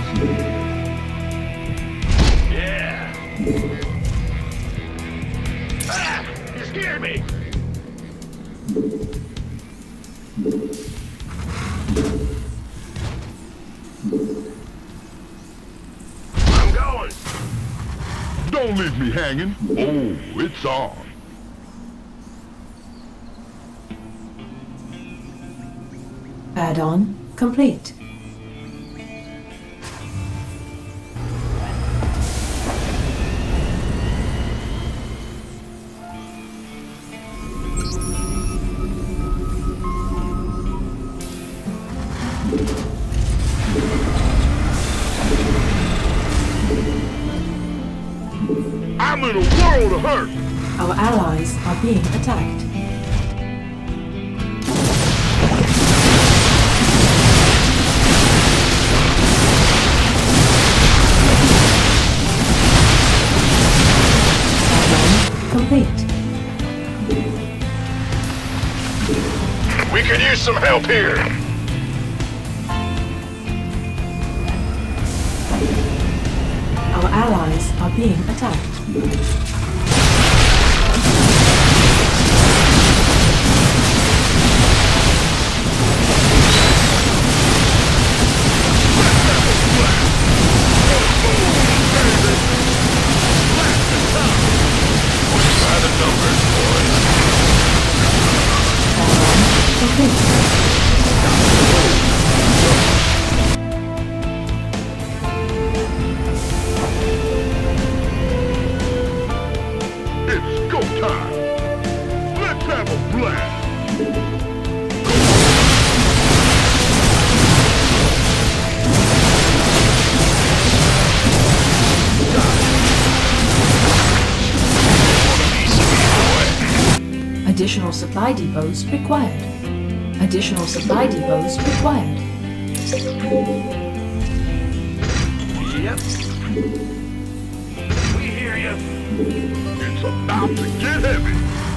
Yeah. Ah! You scared me! I'm going! Don't leave me hanging. Oh, it's on. Add-on complete. I'm in a world of hurt. Our allies are being attacked. Complete. We could use some help here. Our allies are being attacked. By the numbers, boys. It's go time. Let's have a blast. Additional supply depots required. Additional supply depots required. Yep. We hear you. It's about to get heavy.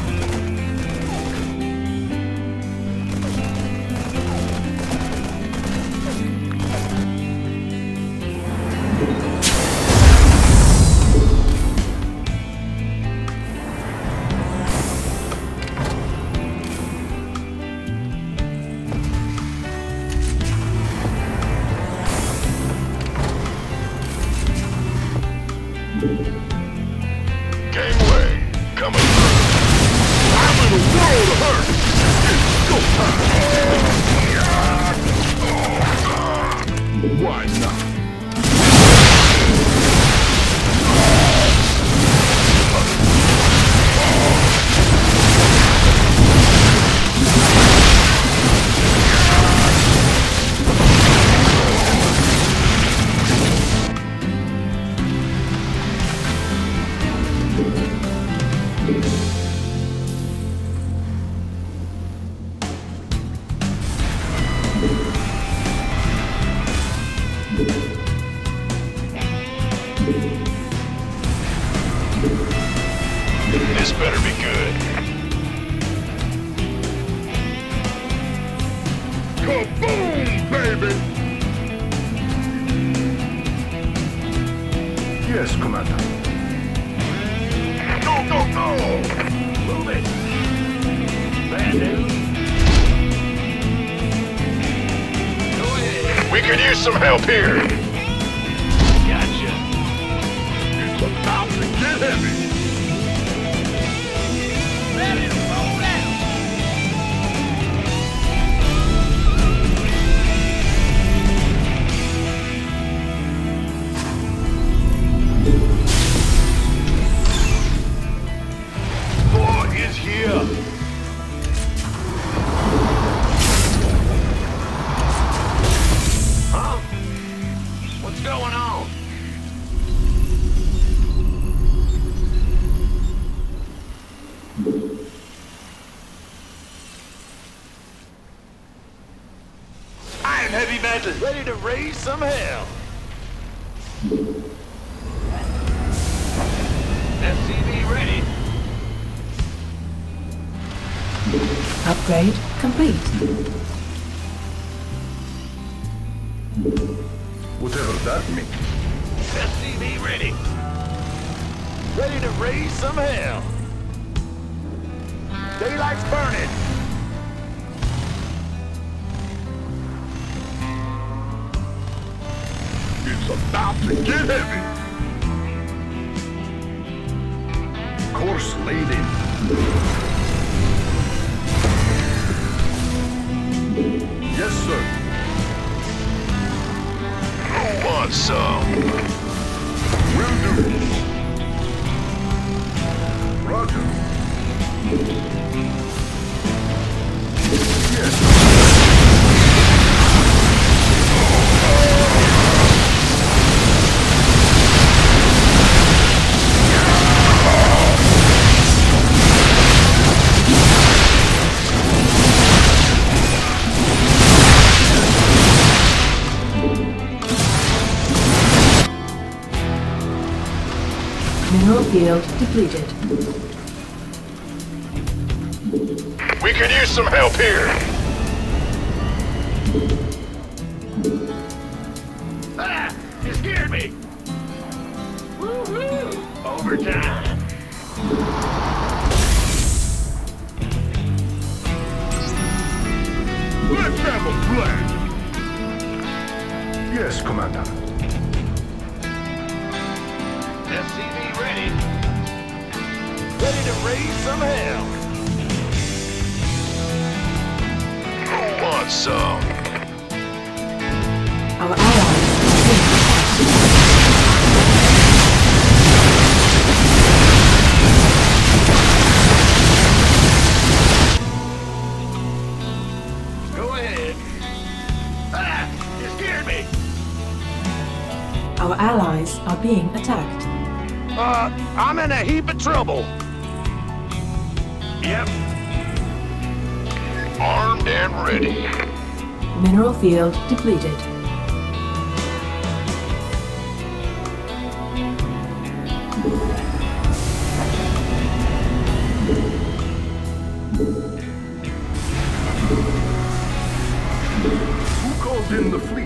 Gangway, coming through. I'm in a world of hurt. It's go time. Why not? This better be good. Kaboom, baby! Yes, Commander. Go, go, go! Move it! Bad news. Go ahead. We could use some help here. Gotcha. It's about to get heavy. Ready to roll out. War is here. Huh? What's going on? Iron heavy metal, ready to raise some hell. SCV ready. Upgrade complete. Whatever that means. SCV ready. Ready to raise some hell. Daylight's burning. It's about to get heavy. Course laid in. Yes, sir. Who wants some? Will do. Roger. Yes. Mineral field depleted. We could use some help here. Ah! You scared me! Woohoo! Overtime! Let's have a blast! Yes, Commander. SCV ready. Ready to raise some hell. Who wants some? Our allies Go ahead. Ah! You scared me! Our allies are being attacked. I'm in a heap of trouble. Yep. Armed and ready. Mineral field depleted. Who called in the fleet?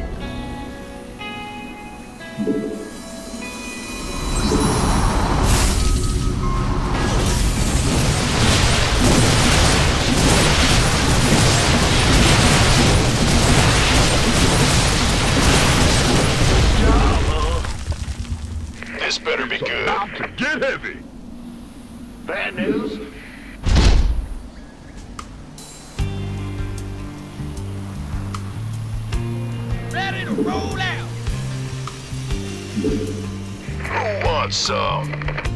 This better be good. About to get heavy. Bad news? Ready to roll out. Who wants some?